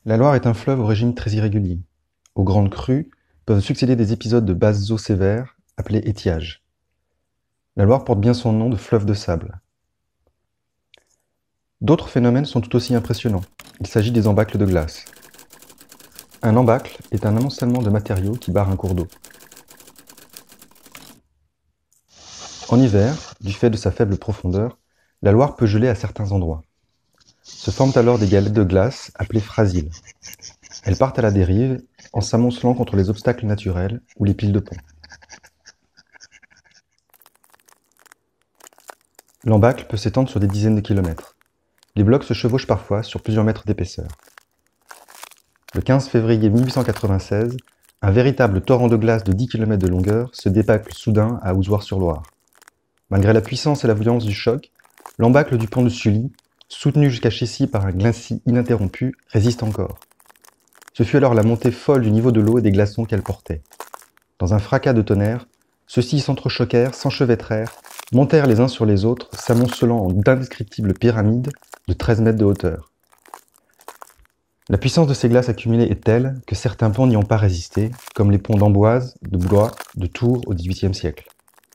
La Loire est un fleuve au régime très irrégulier. Aux grandes crues peuvent succéder des épisodes de basses eaux sévères, appelés étiages. La Loire porte bien son nom de fleuve de sable. D'autres phénomènes sont tout aussi impressionnants. Il s'agit des embâcles de glace. Un embâcle est un amoncellement de matériaux qui barre un cours d'eau. En hiver, du fait de sa faible profondeur, la Loire peut geler à certains endroits. Se forment alors des galettes de glace appelées frasiles. Elles partent à la dérive en s'amoncelant contre les obstacles naturels ou les piles de pont. L'embâcle peut s'étendre sur des dizaines de kilomètres. Les blocs se chevauchent parfois sur plusieurs mètres d'épaisseur. Le 15 février 1896, un véritable torrent de glace de 10 km de longueur se débâcle soudain à Ozoir-sur-Loire. Malgré la puissance et la violence du choc, l'embâcle du pont de Sully, soutenu jusqu'à Chécy par un glacis ininterrompu, résiste encore. Ce fut alors la montée folle du niveau de l'eau et des glaçons qu'elle portait. Dans un fracas de tonnerre, ceux-ci s'entrechoquèrent, s'enchevêtrèrent, montèrent les uns sur les autres, s'amoncelant en d'indescriptibles pyramides de 13 mètres de hauteur. La puissance de ces glaces accumulées est telle que certains ponts n'y ont pas résisté, comme les ponts d'Amboise, de Blois, de Tours au XVIIIe siècle.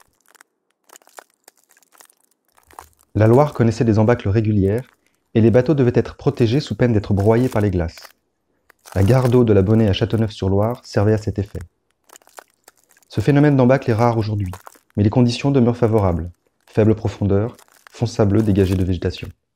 La Loire connaissait des embâcles régulières, et les bateaux devaient être protégés sous peine d'être broyés par les glaces. La gare d'eau de la Bonnée à Châteauneuf-sur-Loire servait à cet effet. Ce phénomène d'embâcle est rare aujourd'hui, mais les conditions demeurent favorables. Faible profondeur, fond sableux dégagé de végétation.